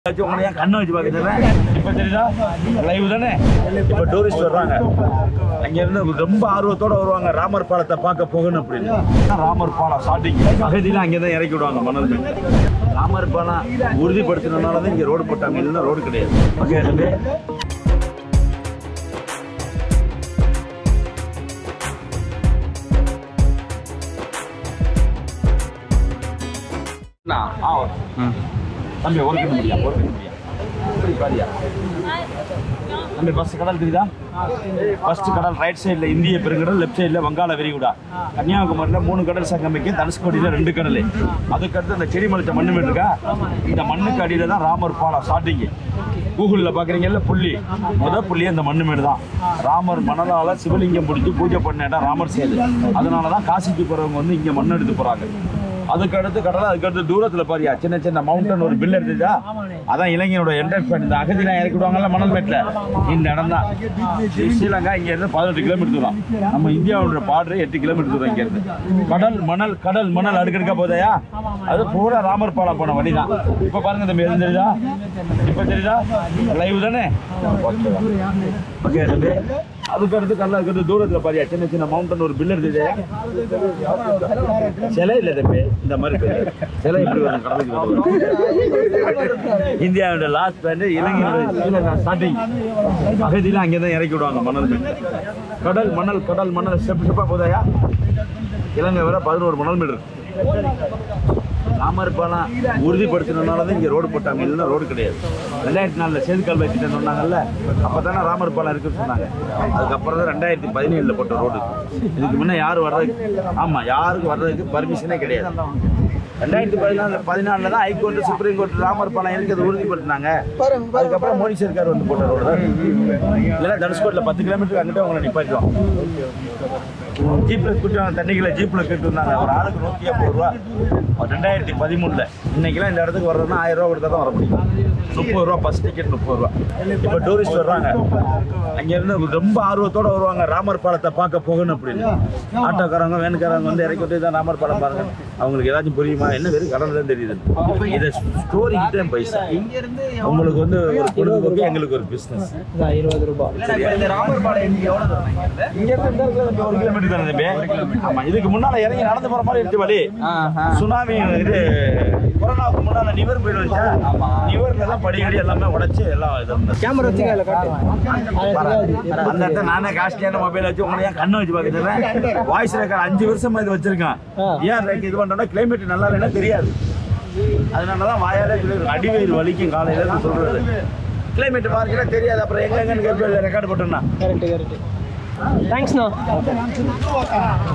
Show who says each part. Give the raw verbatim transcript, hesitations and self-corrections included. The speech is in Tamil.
Speaker 1: கண்ணு வச்சு பாக்குறேன். இப்ப தெரியுதா லைவ் தானே? இப்ப டூரிஸ்ட் வர்றாங்க, அங்க இருந்து ரொம்ப ஆர்வத்தோட வருவாங்க ராமர் பாலத்தை பார்க்க போகணும் அப்படின்னு. ராமர் பாலம் ஸ்டார்டிங் அகதியில அங்கதான் இறக்கி விடுவாங்க மணல். ராமர் பாலம் உறுதிப்படுத்தினாலதான் இங்க ரோடு போட்டாங்க, இல்லைன்னா ரோடு கிடையாது. ஓகே தம்பி ஒர்க் பண்ண முடியாது, ஒர்க் பண்ண முடியாது. இப்படி பாரியா தம்பி, ஃபர்ஸ்ட் கடல் தெரியுதா? ஃபர்ஸ்ட் கடல் ரைட் சைடில் இந்திய பெருங்கடல், லெஃப்ட் சைடில் வங்காள விரிகுடா. கன்னியாகுமரியில் மூணு கடல் சங்கமிக்கும், தனுஷ்கோடியில் ரெண்டு கடல். அதுக்கடுத்து அந்த செடி மலைச்ச மண்ணு இருக்கா, இந்த மண்ணுக்கு அடியில் தான் ராமர் பாலம் ஸ்டார்டிங்கு. கூகுளில் பார்க்குறீங்கல்ல புள்ளி, முதல் புள்ளி அந்த மண்ணு மேடு தான். ராமர் மணலால் சிவலிங்கம் பிடிச்சி பூஜை பண்ண இடம் ராமர் சேது. அதனால தான் காசிக்கு போகிறவங்க வந்து இங்கே மண் எடுத்து போகிறாங்க. அதுக்கு அடுத்து கடலை, அதுக்கடுத்து தூரத்தில் பாரியா சின்ன சின்ன மவுண்டன் ஒரு பில் எடுத்துச்சா, அதான் இளைஞனோட என்ட்ரன்ஸ் பாயிண்ட். இந்த அகதிலாம் இறக்கி விடுவாங்கல்ல மணல் மேட்டில், இந்த இடம் தான். ஸ்ரீலங்கா இங்கேருந்து பதினெட்டு கிலோமீட்டர் தூரம், நம்ம இந்தியாவோட பார்டர் எட்டு கிலோமீட்டர் தூரம் இங்கேருந்து. கடல் மணல் கடல் மணல் அடுக்கடுக்க போதையா, அது பூரா ராமர் பாலம் போன வழி தான். இப்போ பாருங்க தம்பி, எது தெரியுதா? இப்போ தெரியுதா லைவ் தானே? ஓகே தம்பி, அதுக்கு அடுத்து கடலை, அதுக்கு தூரத்தில் பாரியா சின்ன சின்ன மவுண்டன் ஒரு பில் எடுத்துச்சு. சிலை இல்லை தம்பி, இந்த மாதிரி சிலை எப்படி வரும் கடலுக்கு வரும்? இந்தியாவோட லாஸ்ட் பேண்ட் இலங்கையோட ஸ்டார்டிங் அகதியில அங்கே தான் இறக்கி விடுவாங்க மணல். கடல் மணல் கடல் மணல் ஸ்டெப் ஸ்டெப்பாக போதாயா, இலங்கை வர பதினோரு மணல் மீட்டர். ராமர் பாலம் உறுதிப்படுத்தினால தான் இங்கே ரோடு போட்டாங்க, இல்லைன்னா ரோடு கிடையாது. ரெண்டாயிரத்தி நாலில் சேதுக்கால் வைக்கிட்டேன்னு சொன்னாங்கல்ல, அப்போ தானே ராமர் பாலம் இருக்குன்னு சொன்னாங்க. அதுக்கப்புறம் தான் ரெண்டாயிரத்தி பதினேழில் போட்ட ரோடு. இதுக்கு முன்னே யார் வர்றதுக்கு, ஆமாம் யாருக்கு வர்றதுக்கு பர்மிஷனே கிடையாது. ரெண்டாயிரத்தி பதினாலு பதினாலில் தான் ஹைகோர்ட்டு சுப்ரீம் கோர்ட் ராமர் பாலம் இருக்கிறது உறுதிப்படுத்தினாங்க. அதுக்கப்புறம் மோடி சர்க்கார் வந்து போட்ட ரோடு தான். இல்லைன்னா தனுஷ்கோட்டில் பத்து கிலோமீட்டருக்கு அங்கிட்ட அவங்களை நிப்பாட்டுவோம். ஜீப்பில் கூட்டுவாங்க, தண்ணிகளை ஜீப்பில் கேட்டு வந்தாங்க. ஒரு ஆளுக்கு நூற்றி ஐம்பது ரூபா ரெண்டாயிரத்தி பதிமூணில். இன்னைக்கெல்லாம் இந்த இடத்துக்கு வர்றதுன்னா ஆயிரம் ரூபா கொடுத்தா தான் வர முடியும். முப்பது ரூபா பஸ் டிக்கெட், முப்பது ரூபா. இப்போ டூரிஸ்ட் வர்றாங்க, அங்கேருந்து ரொம்ப ஆர்வத்தோட வருவாங்க ராமர் பாலத்தை பார்க்க போகணும் அப்படின்னு. ஆட்டோக்காரங்க வேனுக்காரங்க வந்து இறக்கி விட்டு தான் ராமர் பாலம் பாருங்க. அவங்களுக்கு ஏதாச்சும் புரியுமா? என்ன வெறும் கடல் தான் தெரியுது. இதை ஸ்டோரிக்கு தான் பைசா. உங்களுக்கு வந்து ஒரு பொழுதுபோக்கு, எங்களுக்கு ஒரு பிஸ்னஸ். இருபது ரூபாய் இங்கேருந்து ஒரு கிலோமீட்டர் தானே தம்பி? ஆமாம், இதுக்கு முன்னால் இறங்கி நடந்து போகிற மாதிரி இருக்கு வழி. சுனாமி இது கொரோனாவுக்கு முன்னால் நிவர் போயிட்டு வச்சா, நிவர்ல தான் படிக்கடி எல்லாமே உடைச்சு எல்லாம் இது கேமரா வச்சு அந்த இடத்த நானே காஸ்ட்லியான மொபைல் வச்சு உங்களை ஏன் கண்ணு வச்சு பார்க்குறேன். வாய்ஸ் ரெக்கார்ட் அஞ்சு வருஷமா இது வச்சிருக்கேன். ஏன் இது பண்ணுறோன்னா கிளைமேட் நல்லா இல்லைன்னா தெரியாது. அதனால தான் வாயாலே அடிவயிறு வலிக்கும் காலையில் சொல்றது. கிளைமேட் மாறினா தெரியாது, அப்புறம் எங்க எங்கன்னு கேட்பேன் ரெக்கார்டு போட்டோம்னா. Correct correct. தேங்க்ஸ்ண்ணா.